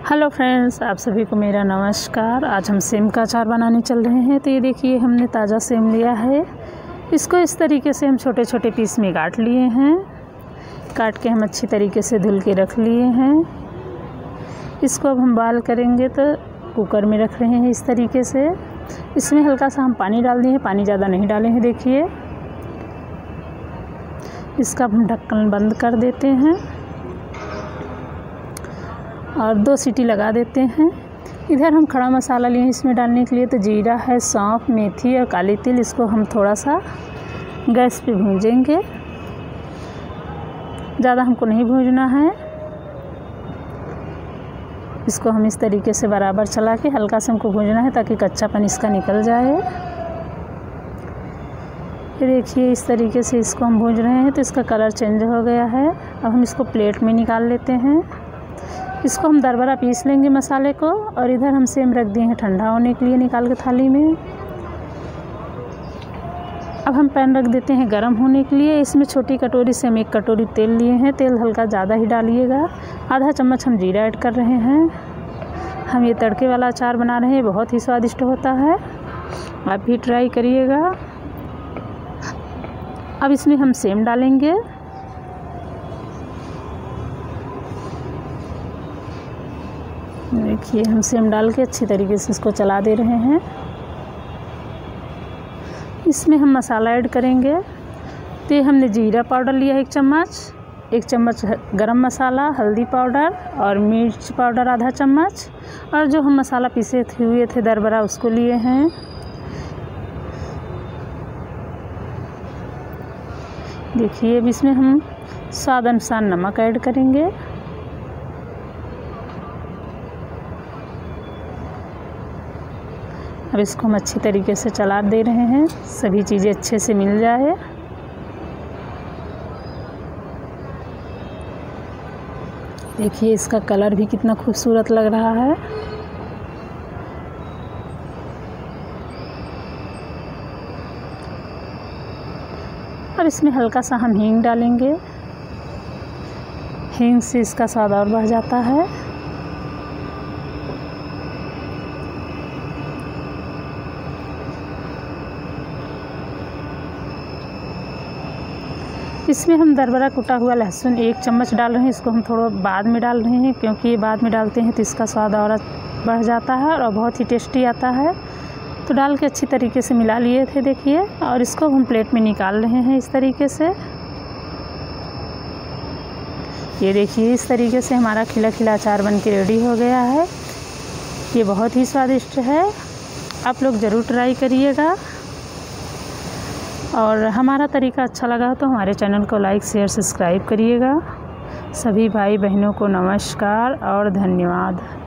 Hello friends, आप सभी को मेरा नमस्कार। आज हम सेम का अचार बनाने चल रहे हैं। तो ये देखिए, हमने ताज़ा सेम लिया है। इसको इस तरीके से हम छोटे छोटे पीस में काट लिए हैं। काट के हम अच्छी तरीके से धुल के रख लिए हैं। इसको अब हम बॉयल करेंगे तो कुकर में रख रहे हैं इस तरीके से। इसमें हल्का सा हम पानी डाल दिए हैं, पानी ज़्यादा नहीं डाले हैं। देखिए, इसका हम ढक्कन बंद कर देते हैं और 2 सीटी लगा देते हैं। इधर हम खड़ा मसाला लिए हैं इसमें डालने के लिए। तो जीरा है, सौंफ, मेथी और काली तिल, इसको हम थोड़ा सा गैस पे भूंजेंगे। ज़्यादा हमको नहीं भूंजना है। इसको हम इस तरीके से बराबर चला के हल्का से हमको भूंजना है ताकि कच्चापन इसका निकल जाए। ये देखिए, इस तरीके से इसको हम भूंज रहे हैं तो इसका कलर चेंज हो गया है। अब हम इसको प्लेट में निकाल लेते हैं। इसको हम दरबरा पीस लेंगे मसाले को। और इधर हम सेम रख दिए हैं ठंडा होने के लिए निकाल के थाली में। अब हम पैन रख देते हैं गरम होने के लिए। इसमें छोटी कटोरी से हम 1 कटोरी तेल लिए हैं। तेल हल्का ज़्यादा ही डालिएगा। आधा चम्मच हम जीरा ऐड कर रहे हैं। हम ये तड़के वाला अचार बना रहे हैं, बहुत ही स्वादिष्ट होता है, आप भी ट्राई करिएगा। अब इसमें हम सेम डालेंगे। देखिए, हम सेम डाल के अच्छी तरीके से इसको चला दे रहे हैं। इसमें हम मसाला ऐड करेंगे। तो ये हमने जीरा पाउडर लिया 1 चम्मच, 1 चम्मच गरम मसाला, हल्दी पाउडर और मिर्च पाउडर आधा चम्मच, और जो हम मसाला पीसे हुए थे दरबरा उसको लिए हैं। देखिए, अब इसमें हम स्वाद अनुसार नमक ऐड करेंगे। अब इसको हम अच्छी तरीके से चला दे रहे हैं, सभी चीज़ें अच्छे से मिल जाए। देखिए, इसका कलर भी कितना खूबसूरत लग रहा है। अब इसमें हल्का सा हम हींग डालेंगे। हींग से इसका स्वाद और बढ़ जाता है। इसमें हम दरबरा कुटा हुआ लहसुन 1 चम्मच डाल रहे हैं। इसको हम थोड़ा बाद में डाल रहे हैं क्योंकि ये बाद में डालते हैं तो इसका स्वाद और बढ़ जाता है और बहुत ही टेस्टी आता है। तो डाल के अच्छी तरीके से मिला लिए थे। देखिए, और इसको हम प्लेट में निकाल रहे हैं इस तरीके से। ये देखिए, इस तरीके से हमारा खिला खिला अचार बन के रेडी हो गया है। ये बहुत ही स्वादिष्ट है, आप लोग ज़रूर ट्राई करिएगा। और हमारा तरीका अच्छा लगा तो हमारे चैनल को लाइक, शेयर, सब्सक्राइब करिएगा। सभी भाई बहनों को नमस्कार और धन्यवाद।